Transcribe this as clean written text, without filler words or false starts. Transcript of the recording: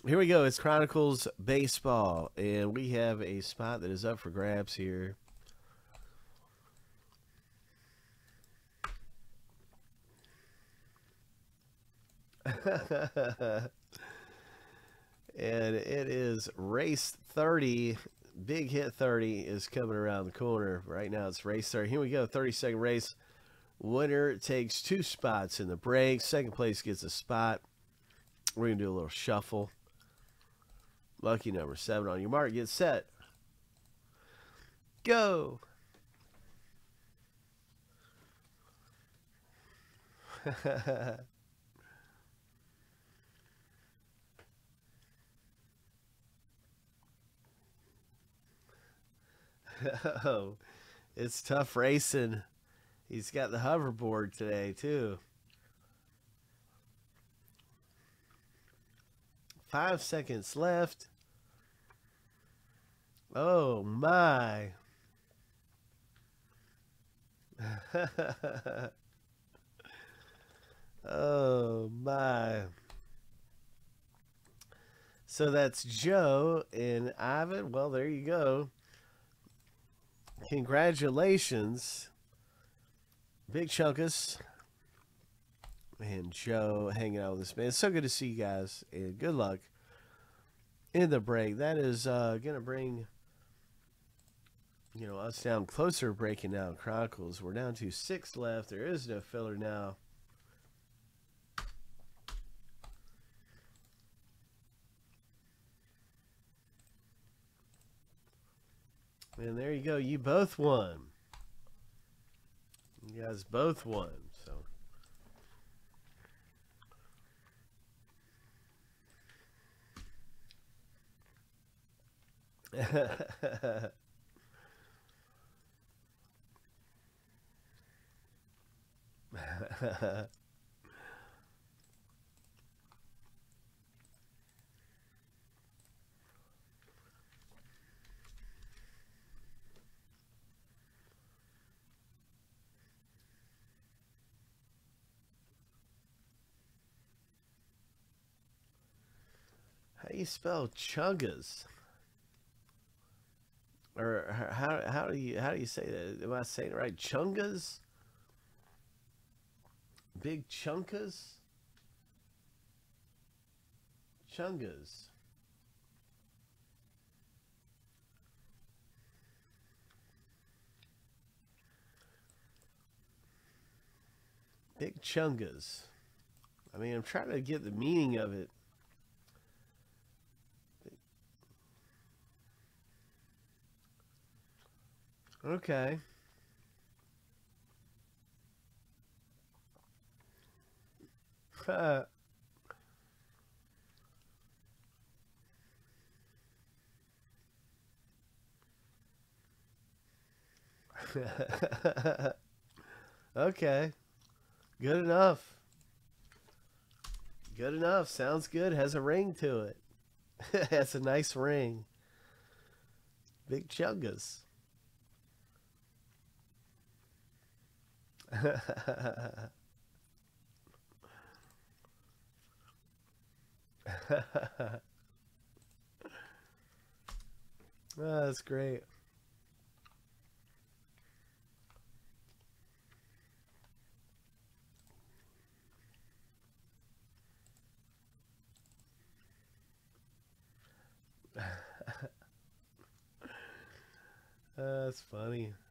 Here we go. It's Chronicles Baseball, and we have a spot that is up for grabs here. And it is race 30. Big hit 30 is coming around the corner. Right now it's race 30. Here we go. 30-second race. Winner takes 2 spots in the break. Second place gets a spot. We're going to do a little shuffle. Lucky number 7 on your mark. Get set. Go. Oh, it's tough racing. He's got the hoverboard today, too. 5 seconds left. Oh, my. Oh, my. So that's Joe and Ivan. Well, there you go. Congratulations. Big Chunkus and Joe hanging out with us, man. It's so good to see you guys, and good luck in the break. That is going to bring, us down closer to breaking down Chronicles. We're down to 6 left. There is no filler now. And there you go. You both won. You guys both won. So how do you spell chungas? Or how do you say that? Am I saying it right? Chungas? Big chunkas? Chungas. Big chungas. I mean, I'm trying to get the meaning of it. Okay. Okay. Good enough. Good enough. Sounds good. Has a ring to it. Has a nice ring. Big chungas. Oh, that's great. That's funny.